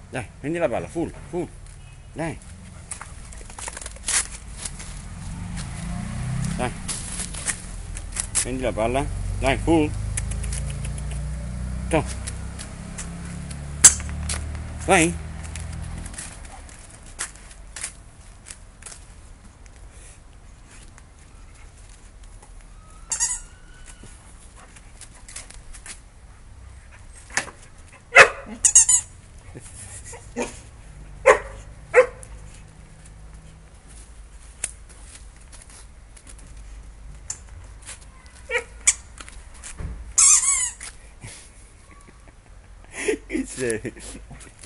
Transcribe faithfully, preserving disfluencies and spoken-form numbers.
Dai, prendi la palla, full, full. Dai, dai, prendi la palla. Dai, full. To. Vai. Che sei?